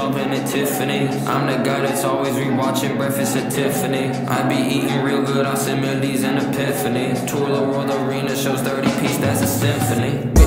shopping at Tiffany. I'm the guy that's always rewatching Breakfast at Tiffany. I be eating real good on similes and epiphany. Tour the world arena shows 30 piece, that's a symphony.